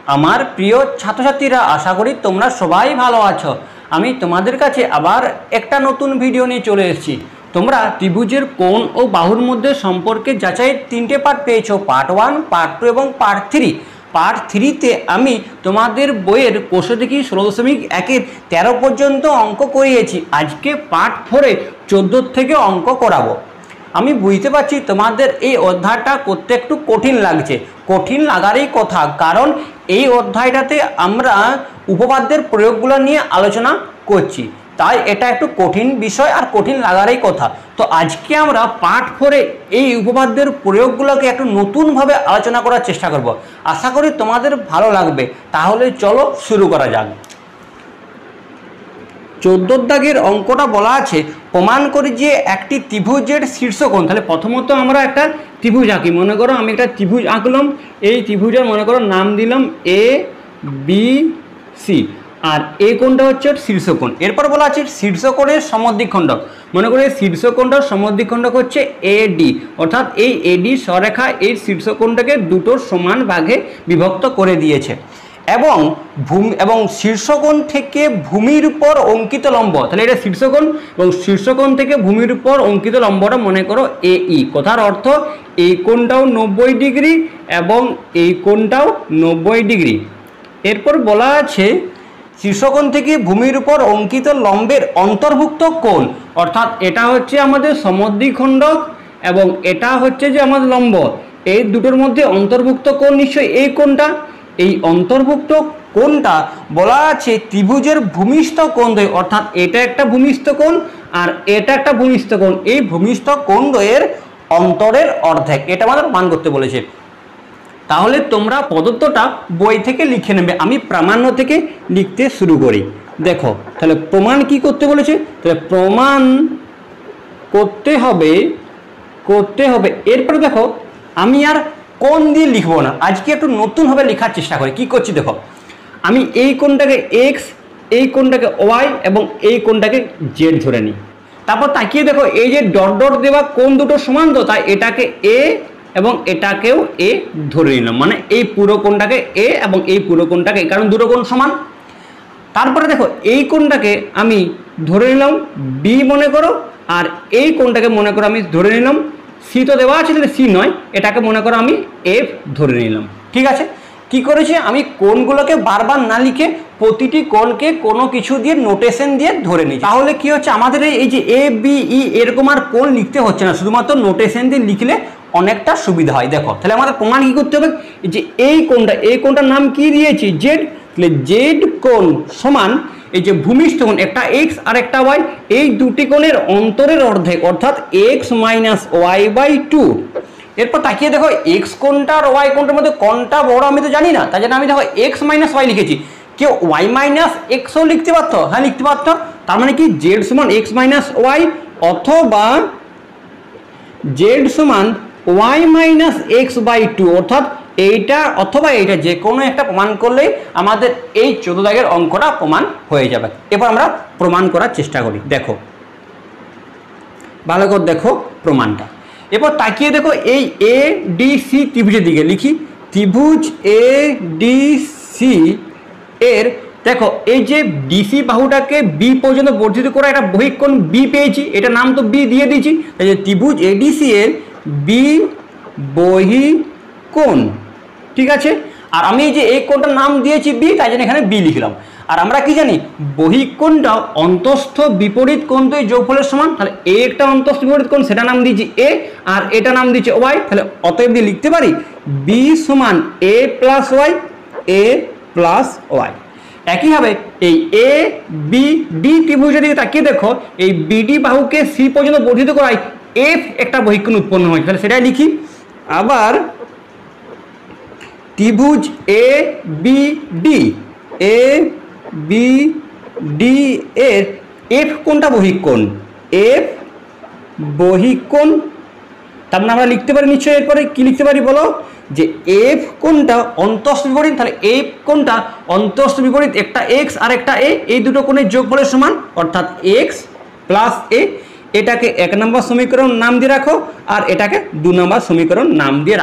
আমার প্রিয় ছাত্রছাত্রীরা, আশা করি তোমরা সবাই ভালো আছো। আমি তোমাদের কাছে আবার একটা নতুন ভিডিও নিয়ে চলে এসেছি। তোমরা ত্রিভুজের কোণ ও বাহুর মধ্যে সম্পর্কে যাচাইয়ের 3টে পার্ট পেয়েছো, পার্ট 1, পার্ট 2 এবং পার্ট 3। পার্ট 3তে আমি তোমাদের বইয়ের কোষে দেখি 16.1-এর 13 পর্যন্ত অঙ্ক করিয়েছি। আজকে পার্ট 4-এ 14 থেকে অঙ্ক করাবো। আমি বুঝতে পারছি তোমাদের এই অধ্যায়টা করতে একটু কঠিন লাগছে। কঠিন লাগারই কথা, কারণ এই অধ্যায়টাতে আমরা উপপাদ্যের প্রয়োগগুলো নিয়ে আলোচনা করছি, তাই এটা একটু কঠিন বিষয় আর কঠিন লাগারই কথা। তো আজকে আমরা পার্ট 4-এ এই উপপাদ্যের প্রয়োগগুলোকে একটু নতুনভাবে আলোচনা করার চেষ্টা করব। আশা করি তোমাদের ভালো লাগবে। তাহলে চলো শুরু করা যাক। 14 দাগের অঙ্কটা বলা আছে, প্রমাণ করি যে একটি ত্রিভুজের শীর্ষকোণ। তাহলে প্রথমত আমরা একটা ত্রিভুজ আঁকি। মনে করো আমি একটা ত্রিভুজ আঁকলাম, এই ত্রিভুজের মনে করো নাম দিলাম এ বি সি, আর এই কোণটা হচ্ছে শীর্ষকোণ। এরপর বলা আছে শীর্ষকোণের সমদ্বিখণ্ডক। মনে করি শীর্ষকোণটার সমদ্বিখণ্ডক হচ্ছে এডি, অর্থাৎ এই এডি সরেখা এই শীর্ষকোণটাকে দুটো সমান ভাগে বিভক্ত করে দিয়েছে। এবং শীর্ষকোণ থেকে ভূমির উপর অঙ্কিত লম্ব, তাহলে এটা শীর্ষকোণ এবং শীর্ষকোণ থেকে ভূমির উপর অঙ্কিত লম্বটা মনে করো এই। কথার অর্থ এই কোণটাও 90 ডিগ্রি এবং এই কোণটাও 90 ডিগ্রি। এরপর বলা আছে শীর্ষকোণ থেকে ভূমির উপর অঙ্কিত লম্বের অন্তর্ভুক্ত কোণ, অর্থাৎ এটা হচ্ছে আমাদের সমদ্বিখণ্ডক এবং এটা হচ্ছে যে আমাদের লম্ব, এই দুটোর মধ্যে অন্তর্ভুক্ত কোণ নিশ্চয়ই এই কোণটা। এই অন্তর্ভুক্ত কোণটা বলা আছে ত্রিভুজের ভূমিস্থ কোণ দ্বয়, অর্থাৎ এটা একটা ভূমিস্থ কোণ আর এটা একটা ভূমিস্থ কোণ। এই ভূমিস্থ কোণ দ্বয়ের অন্তরের অর্ধেক, এটা আমাদের মান করতে বলেছে। তাহলে তোমরা প্রদত্তটা বই থেকে লিখে নেবে। আমি প্রামাণ্য থেকে লিখতে শুরু করি। দেখো তাহলে প্রমাণ কি করতে বলেছে, তাহলে প্রমাণ করতে হবে। এরপরে দেখো আমি আর কোণ দিয়ে লিখবো না, আজকে একটু নতুনভাবে লেখার চেষ্টা করি। কি করছি দেখো, আমি এই কোণটাকে এক্স, এই কোণটাকে ওয়াই এবং এই কোণটাকে জেড ধরে নিই। তারপর তাকিয়ে দেখো এই যে ডট ডট দেওয়া কোণ দুটো সমান, তো তাই এটাকে এ এবং এটাকেও এ ধরে নিলাম, মানে এই পুরো কোণটাকে এ এবং এই পুরো কোণটাকে, কারণ দুটো কোণ সমান। তারপরে দেখো এই কোণটাকে আমি ধরে নিলাম বি মনে করো, আর এই কোণটাকে মনে করো আমি ধরে নিলাম সি, তো দেওয়া আছে তাহলে সি নয়, এটাকে মনে করো আমি এফ ধরে নিলাম। ঠিক আছে, কি করেছি আমি কোণগুলোকে বারবার না লিখে প্রতিটি কোণকে কোনো কিছু দিয়ে নোটেশন দিয়ে ধরে নিই। তাহলে কি হচ্ছে, আমাদের এই যে এ বি ই এরকম আর কোণ লিখতে হচ্ছে না, শুধুমাত্র নোটেশন দিয়ে লিখলে অনেকটা সুবিধা হয়। দেখো তাহলে আমাদের প্রমাণ কি করতে হবে, যে এই কোণটার নাম কি দিয়েছি জেড, তাহলে জেড কোণ সমান এই যে ভূমিষ্ঠ কোণ, একটা এক্স আর একটা ওয়াই, এই দুটি কোণের অন্তরের অর্ধেক, অর্থাৎ এক্স মাইনাস ওয়াই বাই 2। এরপর তাকিয়ে দেখো এক্স কোণটা আর ওয়াই কোণটার মধ্যে কোনটা বড় আমি তো জানি না, তাই জন্য আমি দেখো এক্স মাইনাস ওয়াই লিখেছি। কেউ ওয়াই মাইনাস এক্সও লিখতে পারতো, হ্যাঁ লিখতে পারতো। তার মানে কি জেড সমান এক্স মাইনাস ওয়াই অথবা জেড সমান ওয়াই মাইনাস এক্স বাই 2, অর্থাৎ এইটা অথবা এইটা যে কোনো একটা প্রমাণ করলেই আমাদের এই 14 দাগের অঙ্কটা প্রমাণ হয়ে যাবে। এবার আমরা প্রমাণ করার চেষ্টা করি। দেখো ভালো করে দেখো প্রমাণটা। এবার তাকিয়ে দেখো এই এ ডি সি ত্রিভুজের দিকে লিখি। ত্রিভুজ এ ডি সি এর দেখো এই যে ডিসি বাহুটাকে বি পর্যন্ত বর্ধিত করা একটা বহিঃকোণ বি পেয়েছি, এটা নাম তো বি দিয়ে দিয়েছি, তাই যে ত্রিভুজ এডিসি এর বি বহিঃকোণ। ঠিক আছে, আর আমি এই যে এই কোণটার নাম দিয়েছি বি, তাই জন্য এখানে বি লিখলাম। আর আমরা কি জানি বহিঃকোণটা অন্তস্থ বিপরীত কোণ দ্বয় যোগফলের সমান, তাহলে এ একটা অন্তস্থ বিপরীত কোণ, সেটা নাম দিয়েছি এ, আর এটা নাম দিয়েছি ওয়াই। তাহলে অতএব দিয়ে লিখতে পারি বি সমান a plus y, a plus y. একইভাবে এই এ বি ডি ত্রিভুজের দিকে তাকিয়ে দেখো এই বিডি বাহুকে সি পর্যন্ত বর্ধিত করায় এফ একটা বহিঃকোণ উৎপন্ন হয়, তাহলে সেটাই লিখি। আবার ত্রিভুজ এ বি ডি এর এফ কোণটা বহিঃকোণ, এফ বহিঃকোণ। তার মানে আমরা লিখতে পারি নিশ্চয়ই, এরপরে কি লিখতে পারি বলো, যে এফ কোণটা অন্তস্থ বিপরীত, তাহলে এফ কোণটা অন্তস্থ বিপরীত, একটা এক্স আর একটা এ, এই দুটো কোণের যোগফলের সমান, অর্থাৎ এক্স প্লাস এ। এটাকে 1 নম্বর সমীকরণ নাম দিয়ে রাখো আর এটাকে 2 নম্বর সমীকরণ নাম দিয়ে রাখো।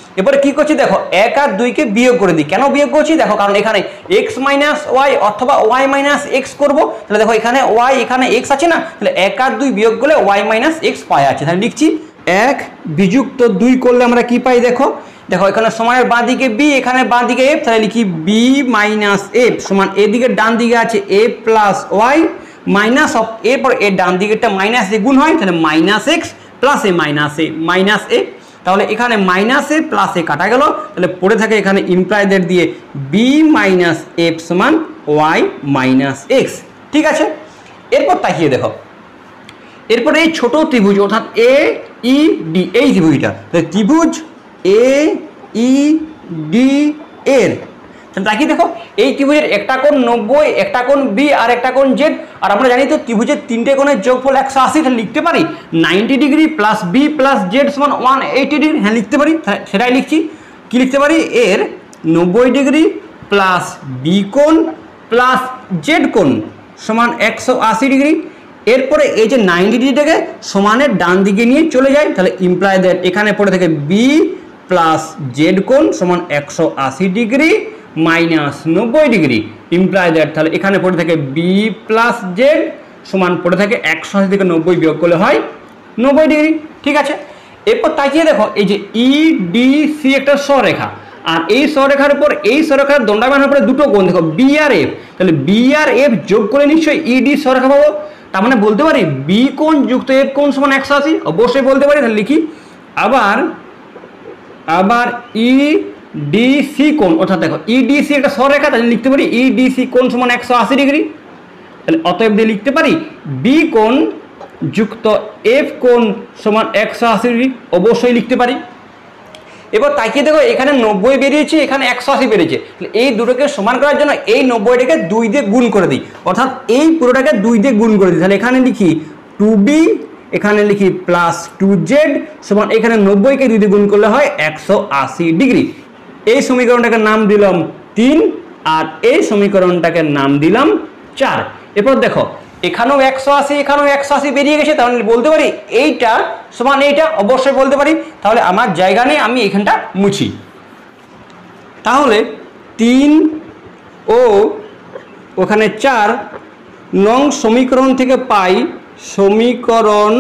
এবারে কি করছি দেখো 1 আর 2 কে বিয়োগ করে দিই। কেন বিয়োগ করছি দেখো, কারণ এখানে x মাইনাস ওয়াই অথবা y মাইনাস এক্স করবো। তাহলে দেখো এখানে y এখানে x আছে না, তাহলে 1 আর 2 বিয়োগ করলে y মাইনাস এক্স পাই আছে। তাহলে লিখছি 1 বিযুক্ত 2 করলে আমরা কি পাই দেখো, দেখো এখানে সময়ের বাঁ দিকে b, এখানে বাঁ দিকে f, তাহলে লিখি b মাইনাস এফ সমান এদিকে ডান দিকে আছে a plus y minus of a, পর এর ডান দিকেরটা মাইনাস দিয়ে গুণ হয়, তাহলে minus x plus a minus a. তাহলে এখানে মাইনাস এ প্লাস এ কাটা গেল, তাহলে পড়ে থাকে এখানে ইমপ্লাইদের দিয়ে বি মাইনাস এফ সমান ওয়াই মাইনাস এক্স। ঠিক আছে, এরপর তাকিয়ে দেখো, এরপর এই ছোট ত্রিভুজ অর্থাৎ এ ই ডি, এই ত্রিভুজটা ত্রিভুজ এ ই ডি এর তাকিয়ে দেখো, এই ত্রিভুজের একটা কোণ 90, একটা কোণ বি আর একটা কোণ জেড। আর আমরা জানি তো ত্রিভুজের তিনটে কোণের যোগফল 180, তাহলে লিখতে পারি 90 degree plus b plus z সমান 180 ডিগ্রি। হ্যাঁ লিখতে পারি, সেটাই লিখছি। কি লিখতে পারি, এর 90 ডিগ্রি প্লাস বি কোণ প্লাস জেড কোণ সমান 180 ডিগ্রি। এরপরে এই যে 90 ডিগ্রিটাকে সমানের ডান দিকে নিয়ে চলে যায়, তাহলে ইমপ্লাই দ্যাট এখানে পড়ে থাকে বি প্লাস জেড কোণ সমান 180 degree minus 90 degree, imply that তাহলে এখানে পড়ে থাকে বি প্লাস জেড সমান পড়ে থাকে 180 থেকে 90 বিয়োগ করলে হয় 90 ডিগ্রি। ঠিক আছে, এরপর তাকিয়ে দেখো এই যে ই ডি সি একটা সরেখা, আর এই সরেখার উপর এই সরেখার দণ্ডায়মানের উপরে দুটো কোণ দেখো বি আর এফ, তাহলে বি আর এফ যোগ করে নিশ্চয়ই ই ডি সরেখা পাবো। তার মানে বলতে পারি বি কোণ যুক্ত এফ কোণ সমান 180, অবশ্যই বলতে পারি। তাহলে লিখি আবার ই ডিসি কোণ, অর্থাৎ দেখো ইডিসি একটা সরেখা, তাহলে লিখতে পারি ইডিসি কোণ সমান 180 ডিগ্রি। তাহলে অতএব দিয়ে লিখতে পারি বি কোণ যুক্ত এফ কোণ সমান 180 ডিগ্রি, অবশ্যই লিখতে পারি। এবার তাকিয়ে দেখো এখানে 90 বেরিয়েছে, এখানে 180 বেরিয়েছে, এই দুটোকে সমান করার জন্য এই 90টাকে 2 দিয়ে গুণ করে দিই, অর্থাৎ এই পুরোটাকে 2 দিয়ে গুণ করে দিই। তাহলে এখানে লিখি 2b, এখানে লিখি প্লাস 2z সমান এখানে 90কে 2 দিয়ে গুণ করলে হয় 180 ডিগ্রি। এই সমীকরণটাকে নাম দিলাম 3 আর এই সমীকরণটাকে নাম দিলাম 4। এরপর দেখো এখানেও 180, এখানেও 180 বেরিয়ে গেছে, তাহলে বলতে পারি এইটা সমান এইটা, অবশ্যই বলতে পারি। তাহলে আমার জায়গা নিয়ে আমি এখানটা মুছি। তাহলে 3 ও ওখানে 4 নং সমীকরণ থেকে পাই, সমীকরণ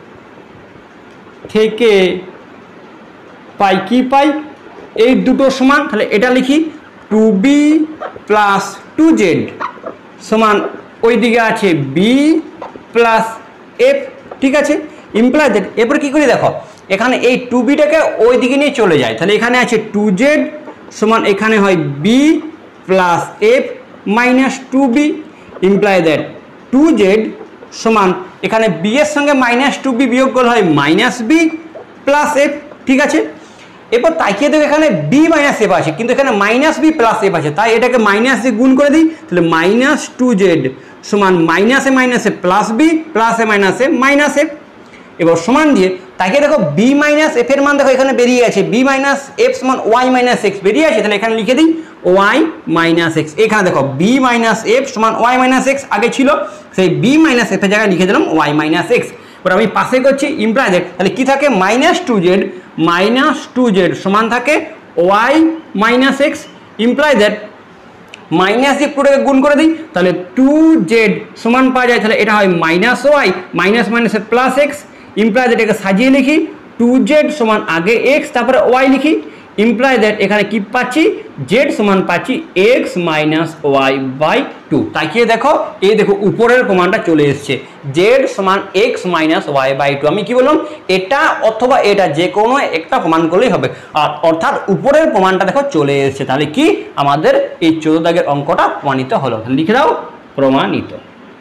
থেকে পাই কি পাই, এই দুটো সমান। তাহলে এটা লিখি 2b প্লাস 2z সমান ওই দিকে আছে b প্লাস f। ঠিক আছে, ইমপ্লাই দ্যাট এরপর কি করি দেখো এখানে এই 2bটাকে ওই দিকে নিয়ে চলে যায়, তাহলে এখানে আছে 2z সমান এখানে হয় b plus f minus 2b, imply that 2z সমান এখানে b এর সঙ্গে মাইনাস 2b বিয়োগ করলে হয় মাইনাস b প্লাস f। ঠিক আছে, এরপর তাকিয়ে দেখো এখানে b মাইনাস এফ আছে, কিন্তু এখানে মাইনাস বি প্লাস এফ আছে, তাই এটাকে মাইনাস দিয়ে গুণ করে দিই। তাহলে মাইনাস 2z সমান মাইনাসে মাইনাসে প্লাস বি প্লাসে মাইনাসে মাইনাস এফ। এবার সমান দিয়ে তাকিয়ে দেখো বি মাইনাস এফ এর মান দেখো এখানে বেরিয়ে গেছে, বি মাইনাস এফ সমান ওয়াই মাইনাস এক্স বেরিয়ে আছে, তাহলে এখানে লিখে দিই ওয়াই মাইনাস এক্স। এখানে দেখো বি মাইনাস এফ সমান ওয়াই মাইনাস এক্স আগে ছিল, সেই বি মাইনাস এফ এর জায়গায় লিখে দিলাম ওয়াই মাইনাস এক্স। এবার আমি পাশে করছি ইমপ্লাই দ্যাট, তাহলে কি থাকে মাইনাস 2z সমান থাকে y minus x, imply that minus দিয়ে পুরোটাকে গুণ করে দিই, তাহলে 2z সমান পাওয়া যায়, তাহলে এটা হয় মাইনাস ওয়াই মাইনাস মাইনাসে প্লাস এক্স, ইমপ্লাই দ্যাট এটাকে সাজিয়ে লিখি 2z সমান আগে এক্স তারপরে ওয়াই লিখি, ইমপ্লাই দ্যাট এখানে কি পাচ্ছি z সমান পাচ্ছি x মাইনাস ওয়াই বাই 2। তাকিয়ে দেখো এই দেখো উপরের প্রমাণটা চলে এসছে z সমান x মাইনাস ওয়াই বাই 2। আমি কি বললাম এটা অথবা এটা যে কোনো একটা প্রমাণ করলেই হবে, আর অর্থাৎ উপরের প্রমাণটা দেখো চলে এসছে। তাহলে কি আমাদের এই 14 দাগের অঙ্কটা প্রমাণিত হলো, লিখে দাও প্রমাণিত।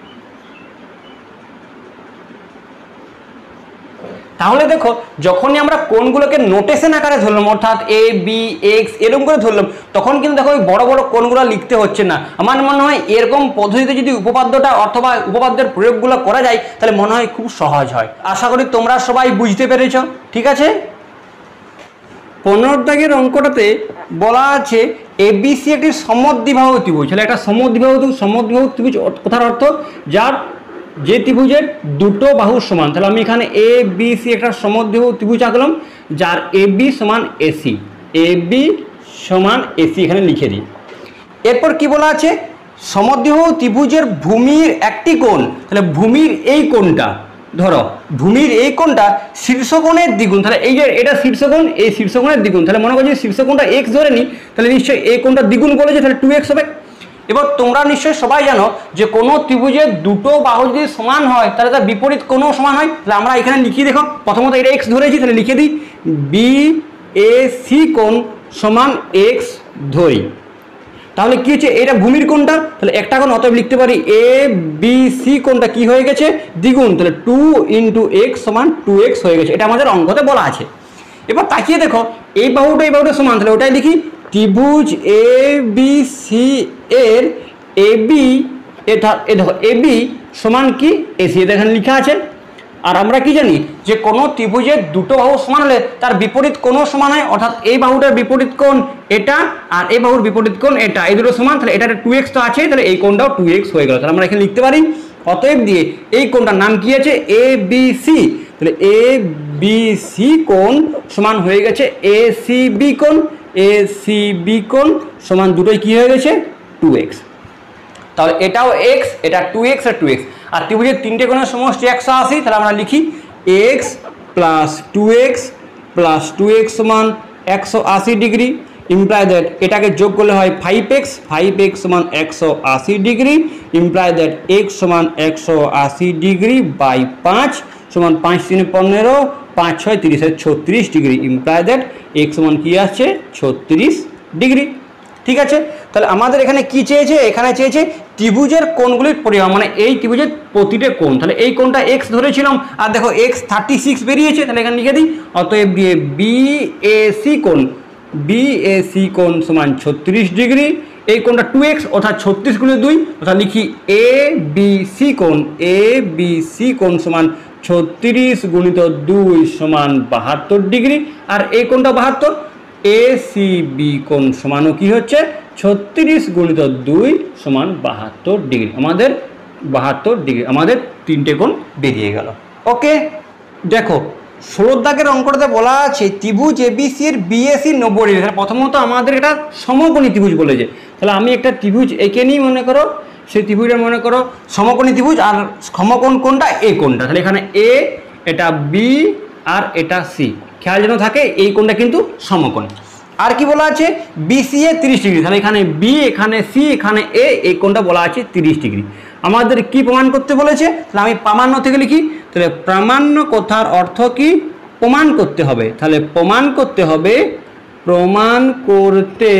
তাহলে দেখো যখনই আমরা কোণগুলোকে নোটেশন আকারে ধরলাম অর্থাৎ এ বি এক্স এরকম করে ধরলাম, তখন কিন্তু দেখো ওই বড় বড় কোণগুলো লিখতে হচ্ছে না। আমার মনে হয় এরকম পদ্ধতিতে যদি উপপাদ্যটা অথবা উপপাদ্যের প্রয়োগগুলো করা যায় তাহলে মনে হয় খুব সহজ হয়। আশা করি তোমরা সবাই বুঝতে পেরেছ। ঠিক আছে, 15 দাগের অঙ্কটাতে বলা আছে এবিসি একটি সমদ্বিবাহু ত্রিভুজ। তাহলে একটা সমদ্বিবাহু ত্রিভুজ কথার অর্থ যার যে ত্রিভুজের দুটো বাহু সমান। তাহলে আমি এখানে এ বি সি একটা সমদ্বিবাহু ত্রিভুজ আঁকলাম যার এ বি সমান এসি। এ বি সমান এসি এখানে লিখে দিই। এরপর কি বলা আছে, সমদ্বিবাহু ত্রিভুজের ভূমির একটি কোণ, তাহলে ভূমির এই কোণটা, ধরো ভূমির এই কোণটা শীর্ষকোণের দ্বিগুণ, তাহলে এই যে এটা শীর্ষকোণ, এই শীর্ষকোণের দ্বিগুণ, তাহলে মনে করছি শীর্ষকোণটা এক্স ধরে নিই, তাহলে নিশ্চয়ই এই কোণটা দ্বিগুণ বলেছে, তাহলে 2x হবে। এবার তোমরা নিশ্চয়ই সবাই জানো যে কোনো ত্রিভুজের দুটো বাহু যদি সমান হয় তাহলে তার বিপরীত কোণও সমান হয়। তাহলে আমরা এখানে লিখি, দেখো প্রথমত এটা এক্স ধরেছি, তাহলে লিখে দিই বি এ সি কোণ সমান এক্স ধরি। তাহলে কি হচ্ছে, এটা ভূমির কোণটা, তাহলে একটা কোণ অতএব লিখতে পারি এ বি সি কোণটা কি হয়ে গেছে, দ্বিগুণ, তাহলে 2 × x সমান 2x হয়ে গেছে। এটা আমাদের অঙ্কতে বলা আছে। এবার তাকিয়ে দেখো এই বাহুটা সমান, তাহলে ওটাই লিখি ত্রিভুজ এ বি সি এর এ বি, এটা দেখো এ বি সমান কি এসি, এটা এখানে লেখা আছে। আর আমরা কি জানি যে কোনো ত্রিভুজের দুটো বাহু সমান হলে তার বিপরীত কোণও সমান হয়, অর্থাৎ এই বাহুটার বিপরীত কোণ এটা আর এই বাহুর বিপরীত কোণ এটা, এই দুটো সমান, তাহলে এটা 2x তো আছে, তাহলে এই কোণটাও 2x হয়ে গেল। তাহলে আমরা এখানে লিখতে পারি অতএব দিয়ে এই কোণটার নাম কি আছে, এ বি সি, তাহলে এ বি সি কোণ সমান হয়ে গেছে এ সি বি কোণ, এ সি বি কোণ সমান দুটোই কি হয়ে গেছে 2x। তাহলে এটাও x, এটা 2x আর 2x, আর ত্রিভুজের তিনটে কোণের সমষ্টি 180, তাহলে আমরা লিখি x plus 2x plus 2x সমান 180 ডিগ্রি, ইমপ্লাই দ্যাট এটাকে যোগ করলে হয় 5x, 5x সমান 180 ডিগ্রি, ইমপ্লাই দ্যাট x সমান 180 ডিগ্রি বাই 5 সমান 5 × 3 = 15, 5 × 6 = 30, 36 ডিগ্রি, ইমপ্লাই দ্যাট x সমান কি আসছে 36 ডিগ্রি। ঠিক আছে, তাহলে আমাদের এখানে কি চেয়েছে, এখানে চেয়েছে ত্রিভুজের কোণগুলির পরিমাণ, মানে এই ত্রিভুজের প্রতিটা কোণ, তাহলে এই কোণটা x ধরেছিলাম আর দেখো x 36 বেরিয়েছে, তাহলে এখানে লিখে দিই অতএব দিয়ে বি এ সি কোণ, বি এ সি কোণ সমান 36 ডিগ্রি, এই কোণটা 2x অর্থাৎ 36 × 2, অর্থাৎ লিখি এ বি সি কোণ, এ বি সি কোণ সমান 36 × 2 সমান 72 ডিগ্রি, আর এই কোণটা 72, এ সি বি কোণ সমানও কি হচ্ছে 36 × 2 সমান 72 ডিগ্রি। আমাদের 72 ডিগ্রি, আমাদের তিনটে কোণ বেরিয়ে গেল। ওকে, দেখো 16 দাগের অঙ্কটাতে বলা আছে ত্রিভুজ এবিসি এর বিএসি 90 ডিগ্রি। প্রথমত আমাদের এটা সমকোণী ত্রিভুজ বলেছে, তাহলে আমি একটা ত্রিভুজ এঁকে নিই, মনে করো সেই ত্রিভুজটা মনে করো সমকোণী ত্রিভুজ, আর সমকোণ কোণটা এ কোণটা, তাহলে এখানে এ, এটা বি আর এটা সি, খেয়াল যেন থাকে এই কোণটা কিন্তু সমকোণ। আর কি বলা আছে বিসি এ 30 ডিগ্রি, তাহলে এখানে বি, এখানে সি, এখানে এ, এই কোণটা বলা আছে 30 ডিগ্রি। আমাদের কি প্রমাণ করতে বলেছে, তাহলে আমি প্রামাণ্য থেকে লিখি, তাহলে প্রামাণ্য কথার অর্থ কি প্রমাণ করতে হবে, তাহলে প্রমাণ করতে হবে, প্রমাণ করতে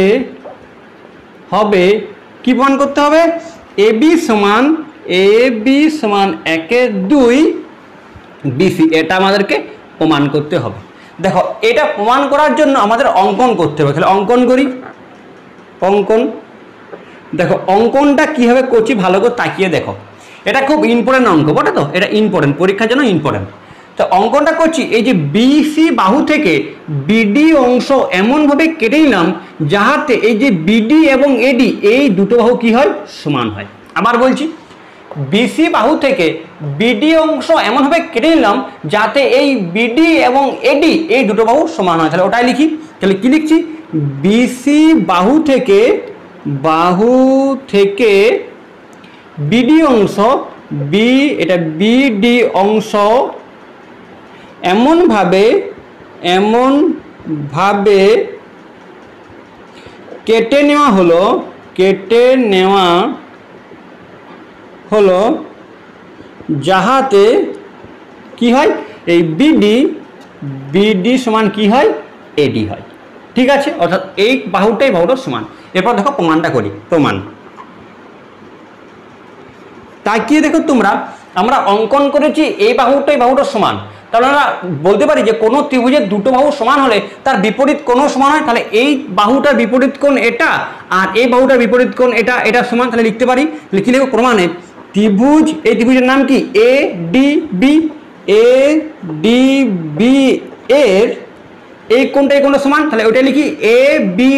হবে, কি প্রমাণ করতে হবে, এ বি সমান 1/2 বিসি, এটা আমাদেরকে প্রমাণ করতে হবে। দেখো এটা প্রমাণ করার জন্য আমাদের অঙ্কন করতে হবে, তাহলে অঙ্কন করি, অঙ্কন। দেখো অঙ্কনটা কীভাবে করছি ভালো করে তাকিয়ে দেখো, এটা খুব ইম্পর্টেন্ট অঙ্ক বটে, তো এটা ইম্পর্টেন্ট, পরীক্ষার জন্য ইম্পর্টেন্ট। তো অঙ্কনটা করছি, এই যে বিসি বাহু থেকে বিডি অংশ এমনভাবে কেটে নিলাম যাহাতে এই যে বিডি এবং এডি এই দুটো বাহু কি হয় সমান হয়। আবার বলছি, বিসি বাহু থেকে বিডি অংশ এমনভাবে কেটে নিলাম যাতে এই বিডি এবং এডি এই দুটো বাহু সমান হয়, তাহলে ওটাই লিখি। তাহলে কি লিখছি, বিসি বাহু থেকে বিডি অংশ, এটা বিডি অংশ এমনভাবে কেটে নেওয়া হলো যাহাতে কি হয়, এই বিডি সমান কি হয় এডি হয়। ঠিক আছে, অর্থাৎ এই বাহুটাই সমান। এরপর দেখো প্রমাণটা করি, প্রমাণ। তাকিয়ে দেখো তোমরা, আমরা অঙ্কন করেছি এই বাহুটা সমান, তাহলে আমরা বলতে পারি যে কোনো ত্রিভুজের দুটো বাহু সমান হলে তার বিপরীত কোণও সমান হয়, তাহলে এই বাহুটার বিপরীত কোণ এটা আর এই বাহুটার বিপরীত কোণ এটা, এটা সমান, তাহলে লিখতে পারি। লিখে লিখব প্রমাণে ত্রিভুজ, এই ত্রিভুজের নাম কি এ ডি বি এর এই কোণটা এই কোণটা সমান, তাহলে ওইটা লিখি এ বি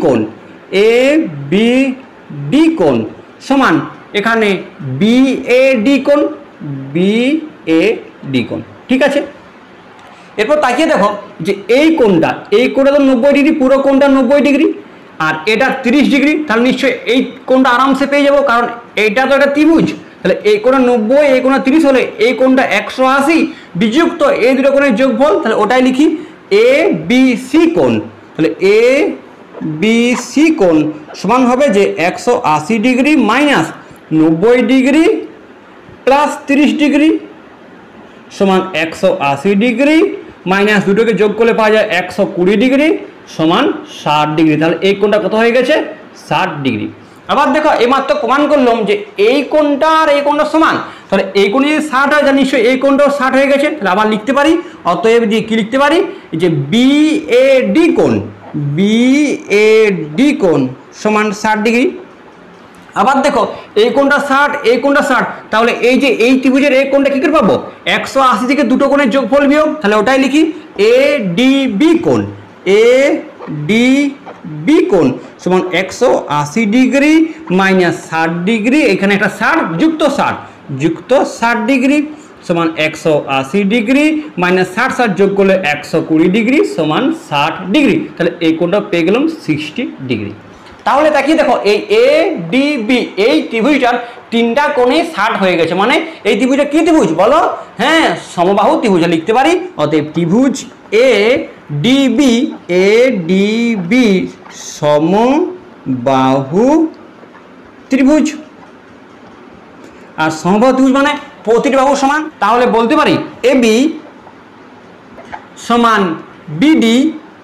ডি কোণ সমান এখানে বি এ ডি কোণ। ঠিক আছে, এরপর তাকিয়ে দেখো যে এই কোণটা তো 90 ডিগ্রি, পুরো কোণটা 90 ডিগ্রি, আর এটা 30 ডিগ্রি, তাহলে নিশ্চয়ই এই কোণটা আরামসে পেয়ে যাবো, কারণ এইটা তো একটা ত্রিভুজ। তাহলে এই কোণটা 90, এই কোণটা 30 হলে এই কোণটা 180 বিযুক্ত এই দুটো কোণের যোগফল, তাহলে ওটাই লিখি এ বি সি কোণ। তাহলে এ বি সি কোণ সমান হবে যে 180 degree minus 90 degree plus 30 degree সমান 180 ডিগ্রি মাইনাস দুটোকে যোগ করলে পাওয়া যায় 120 ডিগ্রি সমান 60 ডিগ্রি। তাহলে এই কোণটা কত হয়ে গেছে? 60 ডিগ্রি। আবার দেখো এইমাত্র প্রমাণ করলাম যে এই কোণটা আর এই কোণটা সমান, তাহলে এই কোণে যদি 60 হয় তাহলে নিশ্চয়ই এই কোণটাও 60 হয়ে গেছে। তাহলে আবার লিখতে পারি, অতএব দিয়ে কি লিখতে পারি যে বি এ ডি কোণ, বি এ ডি কোণ সমান 60 ডিগ্রি। আবার দেখো এই কোণটা 60, এই কোণটা 60, তাহলে এই যে এই ত্রিভুজের এই কোণটা কি করে পাবো? 180 থেকে দুটো কোণের যোগফল বিয়োগ, তাহলে ওটাই লিখি এ ডি বি কোণ, এ ডি বি কোণ সমান 180 ডিগ্রি মাইনাস 60 ডিগ্রি, এখানে একটা 60 যুক্ত 60 ডিগ্রি সমান 180 ডিগ্রি মাইনাস 60 যোগ করলে 120 ডিগ্রি সমান 60 ডিগ্রি। তাহলে এই কোণটা পেয়ে গেলাম 60 ডিগ্রি। তাহলে তাকিয়ে দেখো এই এ ডি বি এই ত্রিভুজটার তিনটা কোণে 60 হয়ে গেছে, মানে এই ত্রিভুজটা কি ত্রিভুজ বলো? হ্যাঁ, সমবাহু ত্রিভুজ লিখতে পারি। অতএব ত্রিভুজ এ ডি বি সমবাহু ত্রিভুজ। আর সমবাহু ত্রিভুজ মানে প্রতিটি বাহু সমান, তাহলে বলতে পারি এ বি সমান বিডি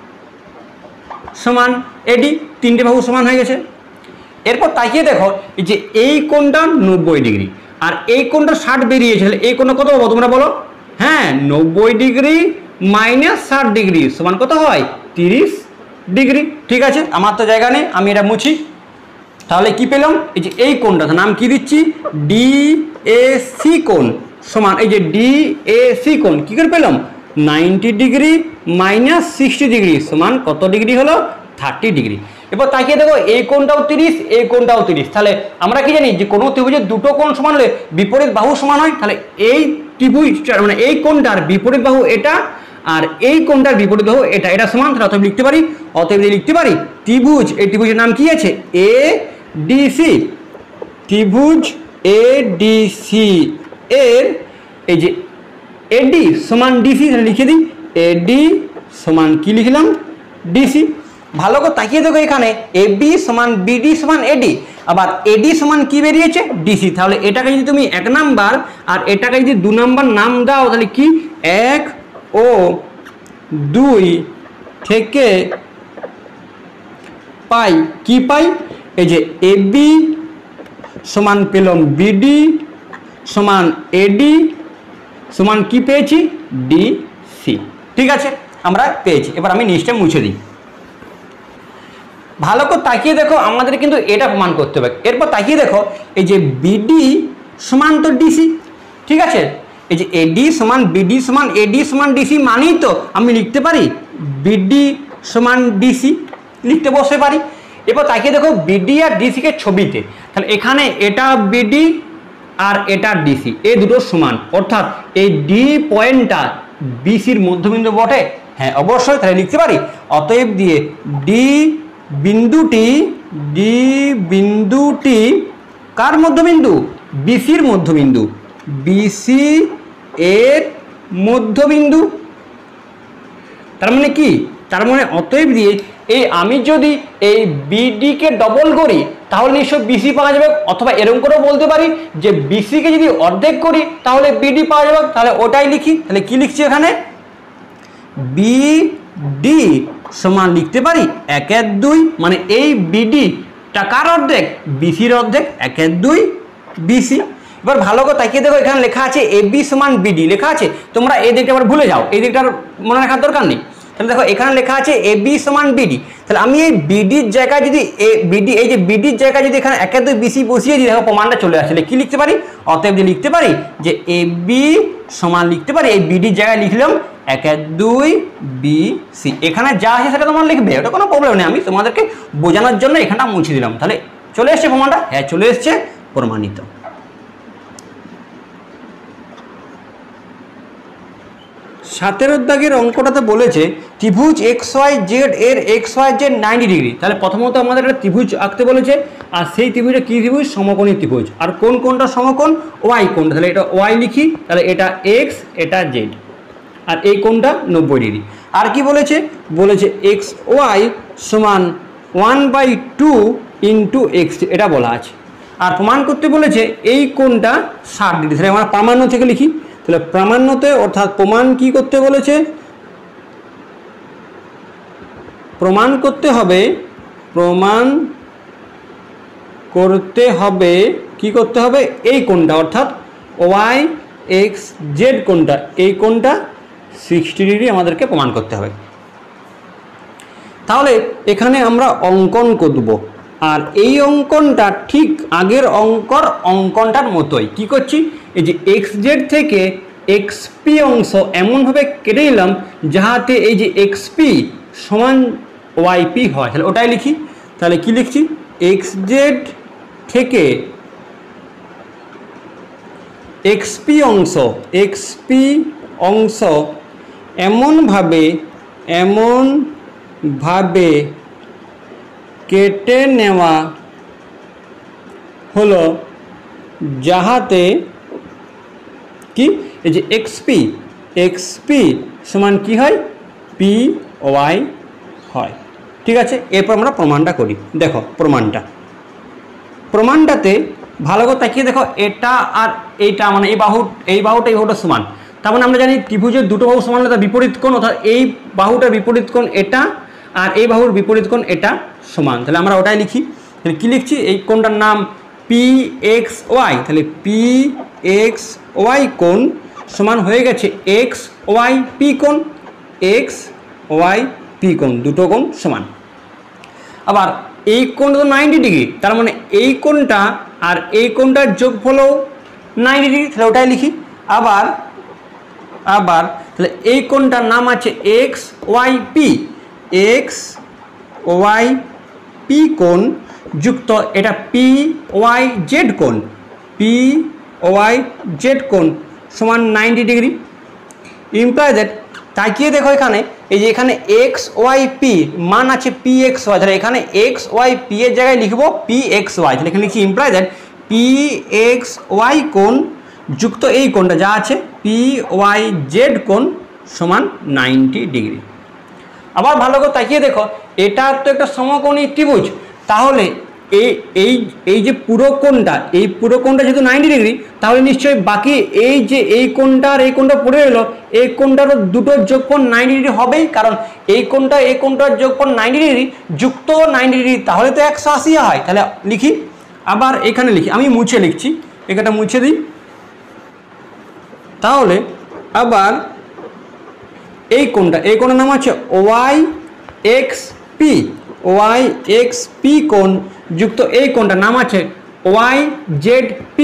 সমান এডি, তিনটে বাহু সমান হয়ে গেছে। এরপর তাকিয়ে দেখো যে এই কোণটা 90 ডিগ্রি আর এই কোণটা 60 বেরিয়েছে, এই কোণটা কত পাবো তোমরা বলো? হ্যাঁ, 90 ডিগ্রি মাইনাস 60 ডিগ্রি সমান কত হয়? 30 ডিগ্রি। ঠিক আছে, আমার তো জায়গা নেই, আমি এটা মুছি। তাহলে কি পেলাম? এই যে এই কোণটা নাম কি দিচ্ছি? ডি এ সি কোণ সমান এই যে ডি এ সি কোণ কি করে পেলাম? 90 ডিগ্রি মাইনাস 60 ডিগ্রি সমান কত ডিগ্রি হলো? 30 ডিগ্রি। এবার তাকিয়ে দেখো এই কোণটাও 30, এই কোণটাও 30, তাহলে আমরা কি জানি যে কোনো ত্রিভুজের দুটো কোণ সমান হলে বিপরীত বাহু সমান হয়। তাহলে এই ত্রিভুজটার মানে এই কোণটার বিপরীত বাহু এটা আর এই কোণটার বিপরীত বাহু এটা, এটা সমান। তাহলে অতএব লিখতে পারি, লিখতে পারি ত্রিভুজ, এই ত্রিভুজের নাম কি আছে? A D C. ত্রিভুজ এ ডি সি এর এই যে এডি সমান ডিসি, লিখে দিই এডি সমান কি লিখলাম? ডিসি। ভালো করে তাকিয়ে দেখো এখানে এবি সমান বিডি সমান এডি, আবার এডি সমান কি বেরিয়েছে? ডিসি। তাহলে এটাকে যদি তুমি 1 নাম্বার আর এটাকে যদি 2 নাম্বার নাম দাও তাহলে কি 1 ও 2 থেকে পাই কি পাই? এই যে এবি সমান পেলাম বিডি সমান এডি সমান কি পেয়েছি? ডিসি। ঠিক আছে, আমরা পেয়েছি। এবার আমি নিচটা মুছে দিই। ভালো করে তাকিয়ে দেখো, আমাদের কিন্তু এটা প্রমাণ করতে হবে। এরপর তাকিয়ে দেখো এই যে বিডি সমান তো ডিসি। ঠিক আছে, এই যে এডি সমান বিডি সমান এডি সমান ডিসি মানেই তো আমি লিখতে পারি বিডি সমান ডিসি, লিখতে বসে পারি। এরপর তাকিয়ে দেখো বিডি আর ডিসিকে ছবিতে, তাহলে এখানে এটা বিডি আর এটা ডিসি, এই দুটো সমান, অর্থাৎ এই ডি পয়েন্টটা বিসির মধ্যবিন্দু বটে। হ্যাঁ অবশ্যই, তাহলে লিখতে পারি অতএব দিয়ে ডি বিন্দুটি কার মধ্যবিন্দু? বিসির মধ্যবিন্দু, বিসি এর মধ্যবিন্দু। তার মানে কি? তার মানে অতএব দিয়ে এই আমি যদি এই বিডি কে ডবল করি তাহলে নিশ্চয় বিসি পাওয়া যাবে, অথবা এরকম করেও বলতে পারি যে বিসি কে যদি অর্ধেক করি তাহলে বিডি পাওয়া যাবে। তাহলে ওটাই লিখি। তাহলে কি লিখছি এখানে? বিডি সমান লিখতে পারি 1/2, মানে এই বিডি কার অর্ধেক? বিসির অর্ধেক, 1/2 বিসি। এবার ভালো করে তাকিয়ে দেখো এখানে লেখা আছে এবি সমান বিডি লেখা আছে, তোমরা এই দিকটা আবার ভুলে যাও, এই দিকটার মনে রাখার দরকার নেই। তাহলে দেখো এখানে লেখা আছে এবি সমান বিডি, তাহলে আমি এই বিডির জায়গায় যদি এই যে বিডির জায়গায় যদি এখানে 1/2 বিসি বসিয়ে দিই, দেখো প্রমাণটা চলে আসলে কি লিখতে পারি? অতএব যে লিখতে পারি যে এবি সমান লিখতে পারি এই বিডির জায়গায় লিখলাম 1/2 বিসি। এখানে যা আছে সেটা তোমরা লিখবে, ওটা কোনো প্রবলেম নেই, আমি তোমাদেরকে বোঝানোর জন্য এখানটা মুছে দিলাম। তাহলে চলে এসছে প্রমাণটা? হ্যাঁ চলে এসছে, প্রমাণিত। 17 দাগের অঙ্কটাতে বলেছে ত্রিভুজ এক্স ওয়াই জেড এর এক্স ওয়াই জেড 90 ডিগ্রি। তাহলে প্রথমত আমাদের একটা ত্রিভুজ আঁকতে বলেছে, আর সেই ত্রিভুজটা কী ত্রিভুজ? সমকোণী ত্রিভুজ। আর কোন কোনটা সমকোণ? ওয়াই কোণটা। তাহলে এটা ওয়াই লিখি, তাহলে এটা এক্স, এটা জেড, আর এই কোণটা 90 ডিগ্রি। আর কি বলেছে? বলেছে এক্স ওয়াই সমান 1/2 ইন্টু এক্স, এটা বলা আছে। আর প্রমাণ করতে বলেছে এই কোণটা 60 ডিগ্রি। তাহলে আমরা প্রামাণ্য থেকে লিখি, তাহলে প্রামাণ্যতে অর্থাৎ প্রমাণ কি করতে বলেছে? প্রমাণ করতে হবে, প্রমাণ করতে হবে কি করতে হবে? এই কোণটা অর্থাৎ ওয়াই এক্স জেড কোণটা, এই কোণটা 60 ডিগ্রি আমাদেরকে প্রমাণ করতে হবে। তাহলে এখানে আমরা অঙ্কন করব, আর এই অঙ্কনটা ঠিক আগের অঙ্কনটার মতোই। কি করছি? এই যে এক্স জেড থেকে এক্সপি অংশ এমনভাবে কেটে নিলাম যাহাতে এই যে এক্সপি সমান ওয়াইপি হয়। তাহলে ওটাই লিখি। তাহলে কি লিখছি? এক্স জেড থেকে এক্সপি অংশ এমনভাবে কেটে নেওয়া হলো যাহাতে কি এই যে এক্সপি সমান কি হয়? পি ওয়াই হয়। ঠিক আছে, এরপর আমরা প্রমাণটা করি। দেখো প্রমাণটাতে ভালো করে তাকিয়ে দেখো, এটা আর এইটা মানে এই বাহুটা সমান। তার মানে আমরা জানি ত্রিভুজের দুটো বাহু সমান হলে তার বিপরীত কোণ, অর্থাৎ এই বাহুটার বিপরীত কোণ এটা, আর এই বাহুর বিপরীত কোণ এটা সমান। তাহলে আমরা ওটাই লিখি। তাহলে কী লিখছি? এই কোণটার নাম পি এক্স ওয়াই। তাহলে পি এক্স ওয়াই কোণ সমান হয়ে গেছে এক্স ওয়াই পি কোণ, এক্স ওয়াই পি কোণ, দুটো কোণ সমান। আবার এই কোণটা তো 90 ডিগ্রি, তার মানে এই কোণটা আর এই কোণটার যোগফলও 90 ডিগ্রি। তাহলে ওটাই লিখি। আবার তাহলে এই কোণটার নাম আছে এক্স ওয়াই পি কোণ যুক্ত এটা পি ওয়াই জেড কোণ সমান 90 ডিগ্রি। ইমপ্লাই দ্যাট, তাকিয়ে দেখো এখানে এই যে এখানে এক্স ওয়াই পি মান আছে পি এক্স ওয়াই, তাহলে এখানে এক্স ওয়াই পি এর জায়গায় লিখবো পি এক্স ওয়াই। তাহলে এখানে লিখছি imply that P X Y কোণ যুক্ত এই কোণটা যা আছে পি ওয়াই জেড কোণ সমান 90 ডিগ্রি। আবার ভালো করে তাকিয়ে দেখো, এটা তো একটা সমকোণী ত্রিভুজ, তাহলে এই যে পুরো কোণটা যেহেতু 90 ডিগ্রি, তাহলে নিশ্চয়ই বাকি এই কোণটা আর এই কোণটা পড়ে এলো, এই কোণটারও দুটোর যোগফল 90 ডিগ্রি হবেই, কারণ এই কোণটার যোগফল 90 ডিগ্রি যুক্ত 90 ডিগ্রি, তাহলে তো 180 হয়। তাহলে লিখি, আবার এখানে লিখি, আমি মুছে লিখছি, এটা মুছে দিই। তাহলে আবার এই কোণটার নাম আছে ওয়াই এক্স পি কোণ যুক্ত এই কোণটার নাম আছে ওয়াই জেড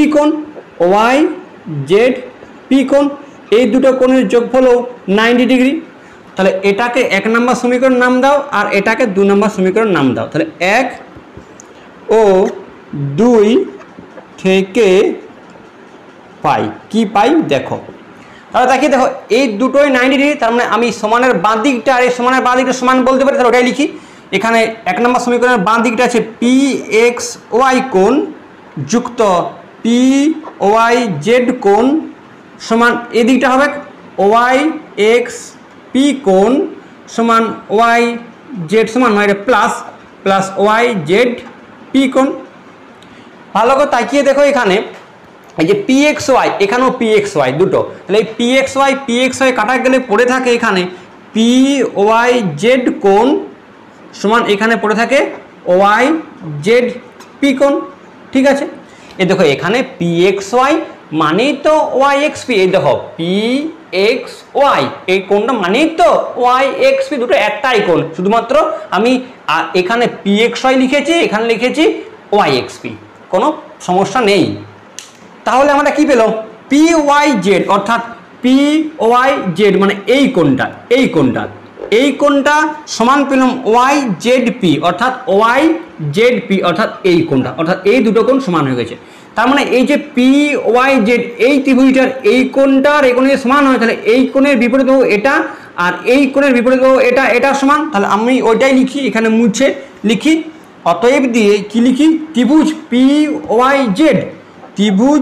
পি কোণ, এই দুটো কোণের যোগফলও 90 ডিগ্রি। তাহলে এটাকে 1 নম্বর সমীকরণ নাম দাও, আর এটাকে 2 নম্বর সমীকরণ নাম দাও। তাহলে 1 ও 2 থেকে পাই কি পাই দেখো। তাহলে তাকিয়ে দেখো, এই দুটোই 90 ডিগ্রি, তার মানে আমি সমানের বাঁ দিকটা আর এই সমানের বাঁ দিকটা সমান বলতে পারি। তাহলে ওটাই লিখি। এখানে 1 নম্বর সমীকরণের বাঁ দিকটা আছে পি এক্স ওয়াই কোণ যুক্ত পি ওয়াই জেড কোণ সমান এই দিকটা হবে ওয়াই এক্স পি কোণ সমান ওয়াই জেড সমান হয় প্লাস ওয়াই জেড পি কোণ। ভালো করে তাকিয়ে দেখো, এখানে এই যে পি এক্স ওয়াই, এখানেও পি এক্স ওয়াই দুটো, তাহলে এই পি এক্স ওয়াই কাটা গেলে পড়ে থাকে এখানে পি ওয়াই জেড কোণ সমান এখানে পড়ে থাকে ওয়াই জেড পি কোণ। ঠিক আছে, এই দেখো এখানে পি এক্স ওয়াই মানেই তো ওয়াই এক্স পি, এই দেখো পি এক্স ওয়াই এই কোণটা মানেই তো ওয়াই এক্স পি, দুটো একটাই কোণ, শুধুমাত্র আমি এখানে পি এক্স ওয়াই লিখেছি, এখানে লিখেছি ওয়াই এক্স পি, কোনো সমস্যা নেই। তাহলে আমরা কি পেলাম? পি ওয়াই জেড, অর্থাৎ পি ওয়াই জেড মানে এই কোণটা এই কোণটা সমান পেলাম YZP অর্থাৎ YZP অর্থাৎ এই কোণটা, অর্থাৎ এই দুটো কোণ সমান হয়ে গেছে। তার মানে এই যে PYZ এই ত্রিভুজটার এই কোণটার এই কোণের সমান হয়, তাহলে এই কোণের বিপরীত বাহু এটা আর এই কোণের বিপরীত বাহু এটা, এটা সমান। তাহলে আমি ওইটাই লিখি, এখানে মুছে লিখি। অতএব দিয়ে কি লিখি, ত্রিভুজ PYZ, ত্রিভুজ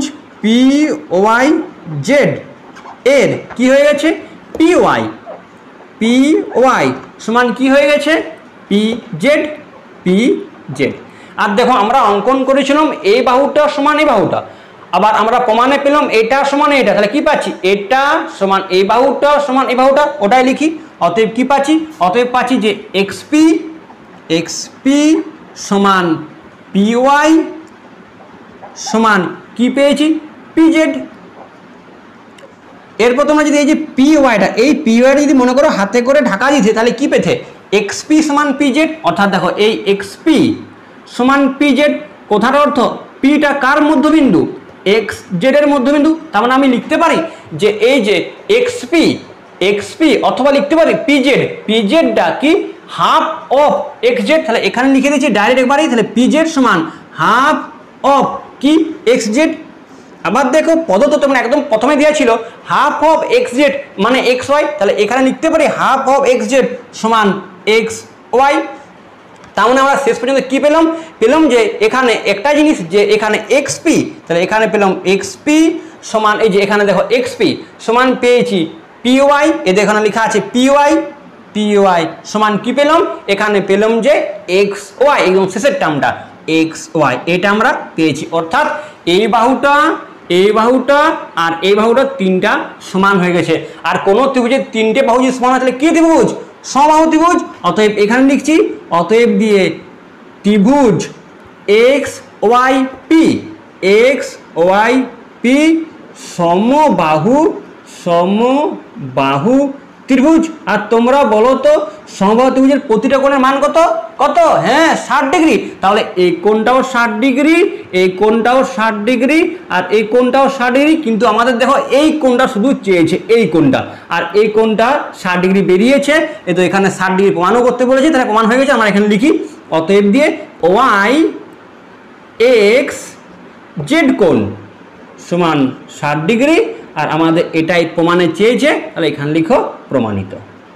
PYZ এর কি হয়ে গেছে PY সমান কি হয়ে গেছে PZ। আর দেখো আমরা অঙ্কন করেছিলাম এই বাহুটা সমান এই বাহুটা, আবার আমরা প্রমাণে পেলাম এটা সমান এটা, তাহলে কি পাচ্ছি এটা সমান এই বাহুটা সমান এই বাহুটা, ওটাই লিখি। অতএব কি পাচ্ছি, অতএব পাচ্ছি যে XP সমান PY সমান কি পেয়েছি PZ। এরপর তোমরা যদি এই যে PYটা, এই PYটা যদি মনে করো হাতে করে ঢাকা দিতে, তাহলে কি পেতে XP সমান PZ, অর্থাৎ দেখো এই XP সমান PZ, কথার অর্থ Pটা কার মধ্যবিন্দু, XZ এর মধ্যবিন্দু। তার মানে আমি লিখতে পারি যে এই যে XP অথবা লিখতে পারি PZটা কি হাফ অফ XZ। তাহলে এখানে লিখে দিচ্ছি ডাইরেক্ট একবারই, তাহলে PZ সমান হাফ অফ কি XZ। আবার দেখো পদত তোমরা একদম প্রথমে দেওয়া ছিল হাফ অফ XZ মানে XY, তাহলে এখানে লিখতে পারি হাফ অফ XZ সমান XY। তার মানে আমরা শেষ পর্যন্ত কি পেলাম, যে এখানে একটা জিনিস যে এখানে XP, তাহলে এখানে পেলাম XP সমান এই যে এখানে দেখো XP সমান পেয়েছি PY, এদের এখানে লেখা আছে PY সমান কি পেলাম, এখানে পেলাম যে XY, একদম শেষের টার্মটা XY, এটা আমরা পেয়েছি। অর্থাৎ এই বাহুটা আর এই বাহুটা তিনটা সমান হয়ে গেছে। আর কোন ত্রিভুজের তিনটে বাহু যদি সমান হয় তাহলে কি ত্রিভুজ, সমবাহু ত্রিভুজ। অতএব এখানে লিখছি, অতএব দিয়ে ত্রিভুজ XYP সমবাহু ত্রিভুজ। আর তোমরা বলো তো সমবাহু ত্রিভুজের প্রতিটা কোণের মান কত, হ্যাঁ 60 ডিগ্রি। তাহলে এই কোণটাও 60 ডিগ্রি, এই কোণটাও 60 ডিগ্রি, আর এই কোণটাও 60 ডিগ্রি। কিন্তু আমাদের দেখো এই কোণটা শুধু চেয়েছে এই কোণটা, আর এই কোণটা 60 ডিগ্রি বেরিয়েছে, এ তো এখানে 60 ডিগ্রি প্রমাণও করতে বলেছে, তাহলে প্রমাণ হয়ে গেছে। আমরা এখানে লিখি অতএব দিয়ে YXZ কোণ সমান 60 ডিগ্রি, আর আমাদের এটাই প্রমাণে চেয়েছে, তাহলে এখানে লিখো প্রমাণিত।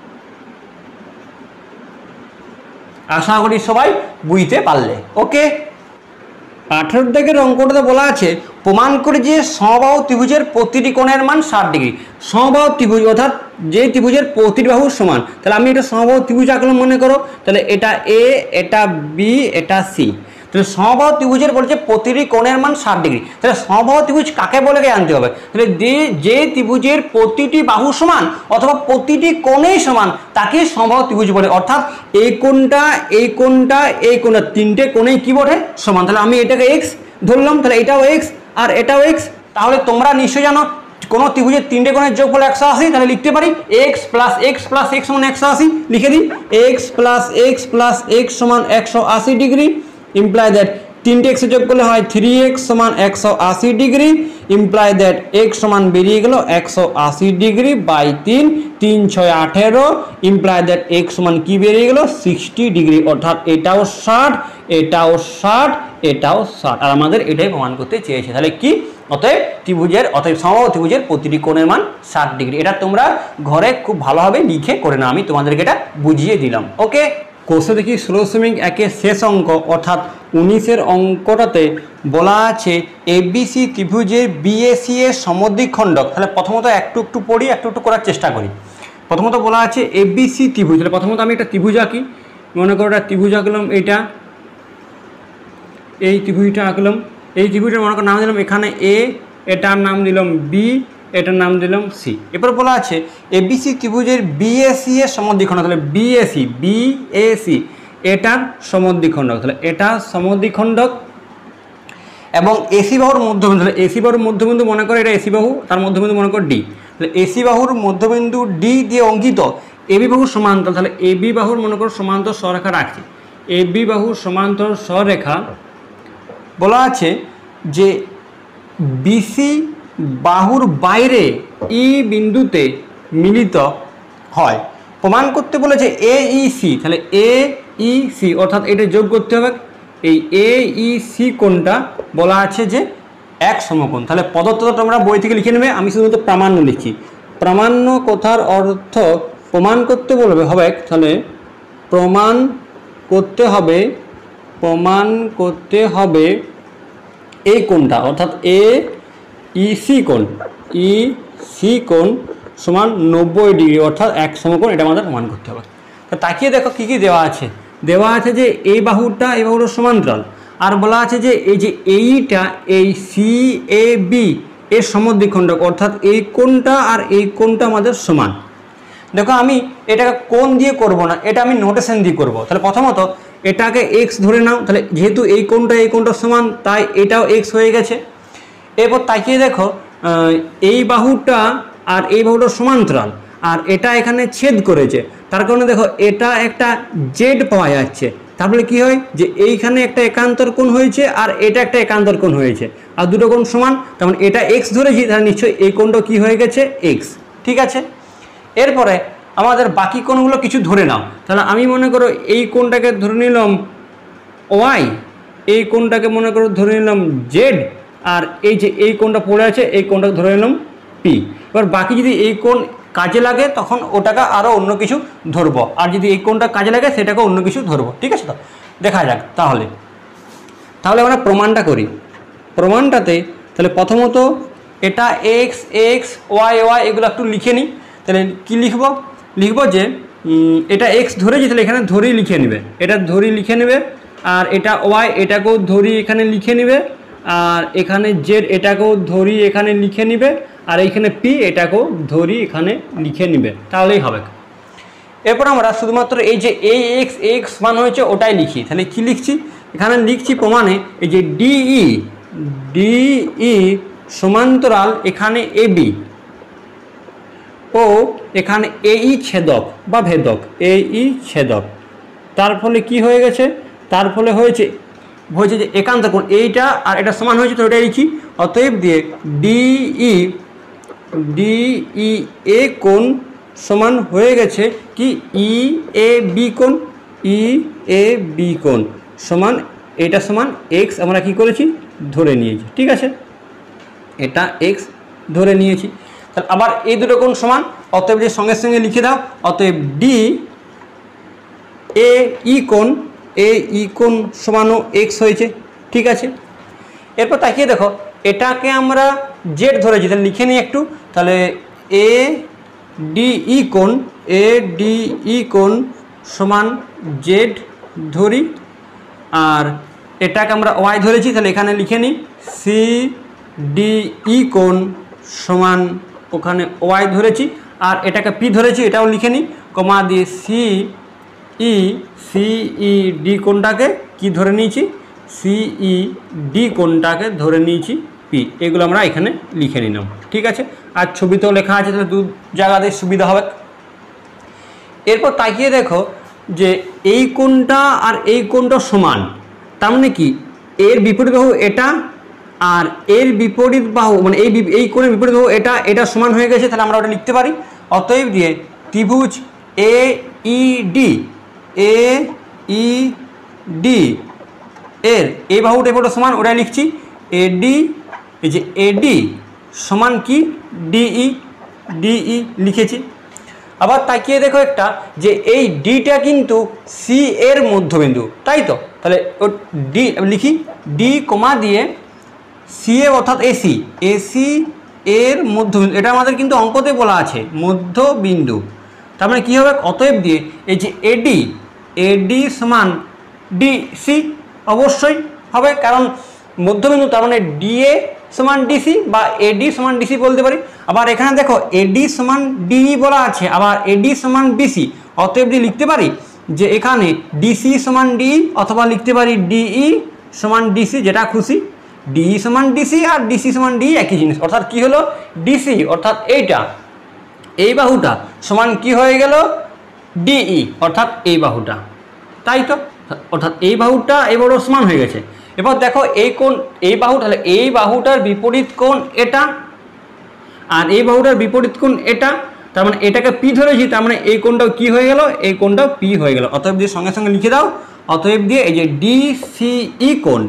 আশা করি সবাই বুঝতে পারলে। ওকে, 18 দাগের অঙ্কটাতে বলা আছে প্রমাণ করে যে সমবাহু ত্রিভুজের প্রতিটি কোণের মান 60 ডিগ্রি। সমবাহু ত্রিভুজ অর্থাৎ যে ত্রিভুজের প্রতিটি বাহু সমান, তাহলে আমি এটা সমবাহু ত্রিভুজ আঁকলাম মনে করো, তাহলে এটা A, এটা B, এটা C। তাহলে সমবাহু ত্রিভুজের বলছে প্রতিটি কোণের মান 60 ডিগ্রি। তাহলে সমবাহু ত্রিভুজ কাকে বলে জানতে হবে। তাহলে যে ত্রিভুজের প্রতিটি বাহু সমান অথবা প্রতিটি কোণেই সমান তাকে সমবাহু ত্রিভুজ বলে। অর্থাৎ এই কোণটা তিনটে কোণেই কি বটে সমান। তাহলে আমি এটাকে X ধরলাম, তাহলে এটাও X আর এটাও X। তাহলে তোমরা নিশ্চয়ই জানো কোন ত্রিভুজের তিনটে কোণের যোগফল 180, তাহলে লিখতে পারি X প্লাস X সমান 180। লিখে দিই X প্লাস X সমান 180 ডিগ্রি। ইমপ্লাই দ্যাট তিনটে x যোগ করলে হয় 3x সমান 180 ডিগ্রি। ইমপ্লাই দ্যাট x সমান বেরিয়ে গেল 180 degree by 3, 3 6 18। Imply that x সমান কি বেরিয়ে গেল 60 ডিগ্রি। অর্থাৎ এটাও 60, এটাও 60, এটাও 60। আর আমাদের এটাই প্রমাণ করতে চেয়েছে। তাহলে কি, অতএব সমবাহু ত্রিভুজের প্রতিটি কোণের মান 60 ডিগ্রি। এটা তোমরা ঘরে খুব ভালোভাবে লিখে করে নাও, আমি তোমাদেরকে এটা বুঝিয়ে দিলাম। ওকে, কোষে দেখি 16.1 শেষ অঙ্ক অর্থাৎ 19 অঙ্কটাতে বলা আছে ABC ত্রিভুজের BAC এর সমদ্বিখণ্ডক। তাহলে প্রথমত একটু পড়ি, একটু করার চেষ্টা করি। প্রথমত বলা আছে ABC ত্রিভুজ। তাহলে প্রথমত আমি একটা ত্রিভুজ আঁকি, মনে করো একটা ত্রিভুজ আঁকলাম, এই ত্রিভুজটা আঁকলাম। এই ত্রিভুজের মনে করো নাম দিলাম এখানে A, এটার নাম দিলাম B, এটার নাম দিলাম C। এরপর বলা আছে ABC ত্রিভুজের BAC এর সমদ্বিখণ্ডক। তাহলে BAC এটার সমদ্বিখণ্ডক। তাহলে এটা সমদ্বিখণ্ডক এবং AC বাহুর মধ্যবিন্দু। তাহলে AC বাহুর মধ্যবিন্দু মনে করো এটা AC বাহু, তার মধ্যবিন্দু মনে করো D। তাহলে AC বাহুর মধ্যবিন্দু D দিয়ে অঙ্কিত AB বাহুর সমান্তরাল। তাহলে AB বাহুর মনে করো সমান্তর সরেখা রাখছি। AB বাহুর সমান্তর সরেখা বলা আছে যে BC বাহুর বাইরে E বিন্দুতে মিলিত হয়। প্রমাণ করতে বলেছে এ ই সি, তাহলে এ ই সি অর্থাৎ এটা যোগ করতে হবে। এই এ ই সি কোণটা বলা আছে যে এক সমকোণ। তাহলে পদার্থটা তোমরা বই থেকে লিখে নেবে, আমি শুধুমাত্র প্রামাণ্য লিখছি। প্রামাণ্য কথার অর্থ প্রমাণ করতে বলবে হবে, তাহলে প্রমাণ করতে হবে এই কোণটা অর্থাৎ এ ই সি কোণ, ই সি কোণ সমান 90 ডিগ্রি অর্থাৎ এক সমকোণ, এটা আমাদের প্রমাণ করতে হবে। তো তাকিয়ে দেখো কী কী দেওয়া আছে। দেওয়া আছে যে এই বাহুটা সমান্তরাল, আর বলা আছে যে এই যে এইটা এই সি এ বি এর সমদ্বিখণ্ডক অর্থাৎ এই কোণটা আর এই কোণটা আমাদের সমান। দেখো আমি এটাকে কোণ দিয়ে করব না, এটা আমি নোটেশন দিয়ে করব। তাহলে প্রথমত এটাকে এক্স ধরে নাও, তাহলে যেহেতু এই কোণটা সমান তাই এটাও এক্স হয়ে গেছে। এরপর তাকিয়ে দেখো এই বাহুটা আর এই বাহুটা সমান্তরাল, আর এটা এখানে ছেদ করেছে, তার কারণে দেখো এটা একটা জেড পাওয়া যাচ্ছে। তারপরে কি হয় যে এইখানে একটা একান্তর কোণ হয়েছে আর এটা একটা একান্তর কোণ হয়েছে, আর দুটো কোণ সমান, তেমন এটা এক্স ধরেছি, তাহলে নিশ্চয়ই এই কোণটা কি হয়ে গেছে এক্স। ঠিক আছে, এরপরে আমাদের বাকি কোণগুলো কিছু ধরে নাও। তাহলে আমি মনে করো এই কোণটাকে ধরে নিলাম ওয়াই, এই কোণটাকে মনে করো ধরে নিলাম জেড, আর এই যে এই কোণটা পড়ে আছে এই কোণটাকে ধরে নিলাম পি। এবার বাকি যদি এই কোণ কাজে লাগে তখন ওটাকে আরও অন্য কিছু ধরবো, আর যদি এই কোণটা কাজে লাগে সেটাকে অন্য কিছু ধরবো। ঠিক আছে, তো দেখা যাক তাহলে আমরা প্রমাণটা করি। প্রমাণটাতে তাহলে প্রথমত এটা এক্স এক্স ওয়াই ওয়াই এগুলো একটু লিখে নিই। তাহলে কী লিখবো যে এটা এক্স ধরেছি, তাহলে এখানে ধরেই লিখে নেবে, এটা ধরেই লিখে নেবে, আর এটা ওয়াই এটাকেও ধরি এখানে লিখে নেবে, আর এখানে জেড এটাকেও ধরি এখানে লিখে নেবে, আর এইখানে পি এটাকেও ধরি এখানে লিখে নেবে, তাহলেই হবে। এরপর আমরা শুধুমাত্র এই যে এই এক্স এক্স মান হয়েছে ওটাই লিখি। তাহলে কি লিখছি, এখানে লিখছি প্রমাণে এই যে ডিই সমান্তরাল এখানে এ বি ও এখানে এই ছেদক বা ভেদক, এই ছেদক, তার ফলে কি হয়ে গেছে, তার ফলে হয়েছে যে একান্ত কোণ এইটা আর এটা সমান হয়েছে, তো ওটাই লিখি। অতএব দিয়ে ডিই এ কোণ সমান হয়ে গেছে কি ই এ বি কোণ, ই এ বি কোণ সমান এটা সমান এক্স আমরা কি করেছি ধরে নিয়েছি। ঠিক আছে, এটা এক্স ধরে নিয়েছি। তাহলে আবার এই দুটো কোণ সমান, অতএব যে সঙ্গে সঙ্গে লিখে দাও, অতএব ডি এ ই কোণ সমানও এক্স হয়েছে। ঠিক আছে, এরপর তাকিয়ে দেখো এটাকে আমরা জেড ধরেছি, তাহলে লিখে নিই একটু। তাহলে এ ডিই কোণ সমান জেড ধরি, আর এটাকে আমরা ওয়াই ধরেছি, তাহলে এখানে লিখে নিই সি ডিই কোণ সমান ওখানে ওয়াই ধরেছি, আর এটাকে পি ধরেছি এটাও লিখে নিই, কমা দিয়ে সিই ডি কোণটাকে কি ধরে নিয়েছি, সিই ডি কোণটাকে ধরে নিয়েছি পি। এগুলো আমরা এখানে লিখে নিলাম। ঠিক আছে, আর ছবিতেও লেখা আছে, তাহলে দু জায়গাতে সুবিধা হবে। এরপর তাকিয়ে দেখো যে এই কোণটা আর এই কোণটা সমান, তার মানে কি এর বিপরীত বাহু এটা আর এর বিপরীত বাহু মানে এই কোণের বিপরীত বাহু এটা সমান হয়ে গেছে, তাহলে আমরা ওটা লিখতে পারি। অতএব দিয়ে ত্রিভুজ এ ই ডি এর এই বাহুটা এবারটা সমান ওটাই লিখছি এডি, এই যে এডি সমান কি ডিই লিখেছি। আবার তাকিয়ে দেখো একটা যে এই ডিটা কিন্তু সি এর মধ্যবিন্দু, তাই তো, তাহলে ও ডি লিখি ডি কমা দিয়ে সি এ অর্থাৎ এসি এর মধ্যবিন্দু, এটা আমাদের কিন্তু অঙ্কতে বলা আছে মধ্যবিন্দু। তার মানে কী হবে, অতএব দিয়ে এই যে এডি সমান ডিসি অবশ্যই হবে, কারণ মধ্যবিন্দু, তার মানে ডিএ সমান ডিসি বা এডি সমান ডিসি বলতে পারি। আবার এখানে দেখো এডি সমান ডিই বলা আছে, আবার এডি সমান বিসি, অতএব দিয়ে লিখতে পারি যে এখানে ডিসি সমান ডিই, অথবা লিখতে পারি ডিই সমান ডিসি, যেটা খুশি। ডিই সমান ডিসি আর ডিসি সমান ডিই একই জিনিস, অর্থাৎ কি হলো ডিসি অর্থাৎ এই বাহুটা সমান কি হয়ে গেল ডিই অর্থাৎ এই বাহুটা, তাই তো, অর্থাৎ এই বাহুটা এবারও সমান হয়ে গেছে। এবার দেখো এই কোণ এই বাহু, তাহলে এই বাহুটার বিপরীত কোণ এটা, আর এই বাহুটার বিপরীত কোণ এটা, তার মানে এটাকে পি ধরেছি, তার মানে এই কোণটাও কি হয়ে গেল, এই কোণটাও পি হয়ে গেল। অতএব দিয়ে সঙ্গে সঙ্গে লিখে দাও, অতএব দিয়ে এই যে ডিসিই কোণ,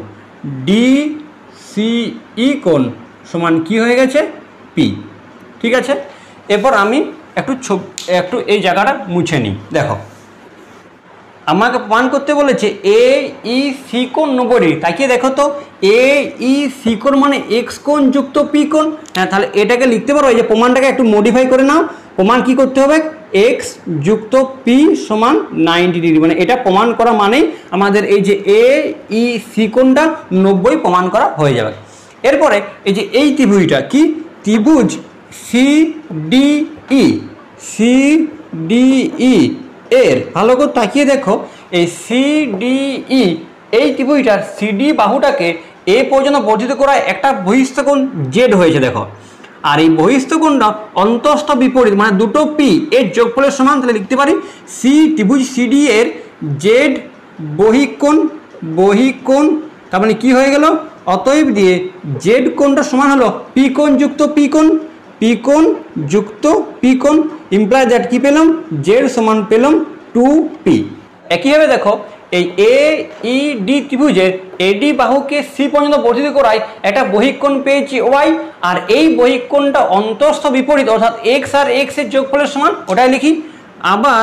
ডিসিই কোণ সমান কি হয়ে গেছে, পি। ঠিক আছে, এরপর আমি একটু এই জায়গাটা মুছে নিই। দেখো আমাকে প্রমাণ করতে বলেছে এ ই সি কোণ 90 ডিগ্রি। তাকিয়ে দেখো তো, এ ই সি কোণ মানে এক্স কোণ যুক্ত পি কোণ। হ্যাঁ, তাহলে এটাকে লিখতে পারো, এই যে প্রমাণটাকে একটু মডিফাই করে নাও। প্রমাণ কি করতে হবে, এক্স যুক্ত পি সমান 90 ডিগ্রি। মানে এটা প্রমাণ করা মানেই আমাদের এই যে এ ই সি কোণটা 90 প্রমাণ করা হয়ে যাবে। এরপরে এই যে এই ত্রিভুজটা কি, ত্রিভুজ C D E, C D E এর ভালো করে তাকিয়ে দেখো, এই সিডিই এই ত্রিভুজটার সিডি বাহুটাকে এ পর্যন্ত বর্ধিত করায় একটা বহিস্থ কোণ জেড হয়েছে দেখো। আর এই বহিস্থ কোণটা অন্তস্থ বিপরীত মানে দুটো পি এর যোগফলের সমান। তাহলে লিখতে পারি সি ত্রিভুজ সিডি এর জেড বহিকোণ, বহিকোণ তার মানে কি হয়ে গেল, অতএব দিয়ে জেড কোণটা সমান হলো পি কোণ যুক্ত পি কোণ, পি কোণ যুক্ত পি কোণ। ইমপ্লাই দ্যাট কি পেলাম, জেড সমান পেলাম 2p। একইভাবে দেখো এই এ ই ডি ত্রিভুজের এডি বাহুকে সি পর্যন্ত বর্ধিত করায় একটা বহিকোণ পেয়েছি ওয়াই, আর এই বহিকোণটা অন্তস্থ বিপরীত অর্থাৎ এক্স আর এক্স এর যোগফলের সমান, ওটাই লিখি। আবার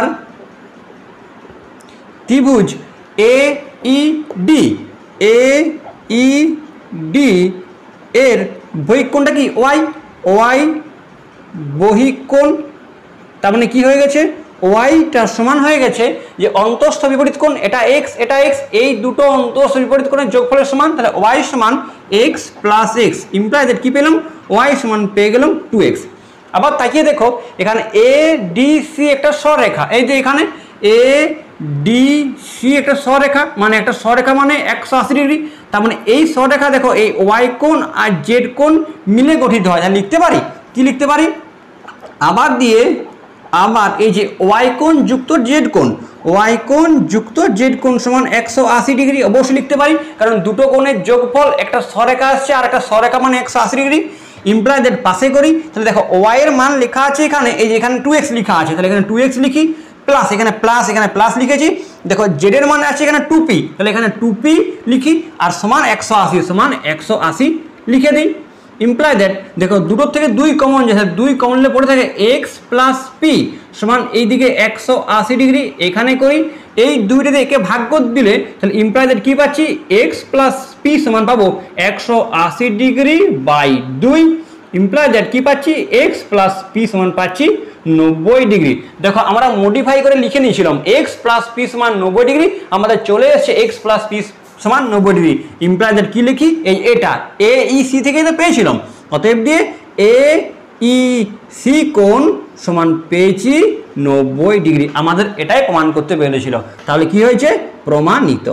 ত্রিভুজ এ ই ডি, এ ই ডি এর বহিকোণটা কি ওয়াই, ওয়াই বহিকোণ তার মানে কি হয়ে গেছে, ওয়াইটা সমান হয়ে গেছে যে অন্তস্থ বিপরীত কোণ, এটা এক্স এটা এক্স, এই দুটো অন্তস্থ বিপরীত কোণের যোগফলের সমান। তাহলে ওয়াই সমান x plus x, imply that কি পেলাম, ওয়াই সমান পেয়ে গেলাম 2x। আবার তাকিয়ে দেখো এখানে এ ডি সি একটা সরেখা, এই যে এখানে এ ডি সি একটা সরেখা, মানে একটা সরেখা মানে 180 ডিগ্রি। তার মানে এই সরেখা দেখো এই ওয়াই কোণ আর জেড কোণ মিলে গঠিত হয়। তাহলে লিখতে পারি কি, লিখতে পারি আবার দিয়ে আবার এই যে ওয়াই কোণ যুক্ত জেড কোণ, ওয়াই কোণ যুক্ত জেড কোণ সমান 180 ডিগ্রি। অবশ্যই লিখতে পারি, কারণ দুটো কোণের যোগফল, একটা সরেখা আসছে আর একটা সরেখা মানে 180 ডিগ্রি। ইমপ্লাই দ্যাট পাশে করি, তাহলে দেখো ওয়াই এর মান লেখা আছে এখানে, এই যে এখানে 2x লেখা আছে, তাহলে এখানে 2x লিখি, প্লাস এখানে প্লাস লিখেছি। দেখো জেড এর মান আছে এখানে 2p, তাহলে এখানে 2p লিখি, আর সমান 180, সমান 180 লিখে দিই। ইমপ্লাই দ্যাট দেখো দুটোর থেকে 2 কমন যায়, 2 কমন নিলে পড়ে থাকে এক্স প্লাস পি সমান এইদিকে 180 ডিগ্রি। এখানে করি এই দুইটাতে একে ভাগ করে দিলে তাহলে ইমপ্লাই দ্যাট কি পাচ্ছি, এক্স প্লাস পি সমান পাবো 180 ডিগ্রি বাই 2। ইমপ্লাই দ্যাট কি পাচ্ছি, এক্স প্লাস পি সমান পাচ্ছি 90 ডিগ্রি। দেখো আমরা মডিফাই করে লিখে নিয়েছিলাম এক্স প্লাস পি সমান 90 ডিগ্রি, আমাদের চলে এসছে এক্স প্লাস পি সমান 90 ডিগ্রি। ইমপ্লাই দ্যাট কি লিখি, এই এটা এ ই সি থেকে তো পেয়েছিলাম, অতএব দিয়ে এ ই সি কোণ সমান পেয়েছি 90 ডিগ্রি। আমাদের এটাই প্রমাণ করতে পেরেছিল, তাহলে কি হয়েছে, প্রমাণিত।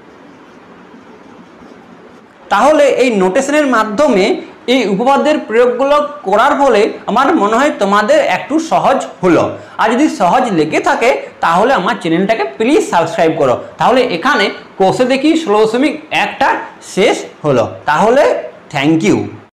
তাহলে এই নোটেশনের মাধ্যমে এই উপপাদ্যের প্রয়োগগুলো করার ফলে আমার মনে হয় তোমাদের একটু সহজ হলো। আর যদি সহজ লেগে থাকে তাহলে আমার চ্যানেলটাকে প্লিজ সাবস্ক্রাইব করো। তাহলে এখানে কোষে দেখি 16.1টা শেষ হলো। তাহলে থ্যাংক ইউ।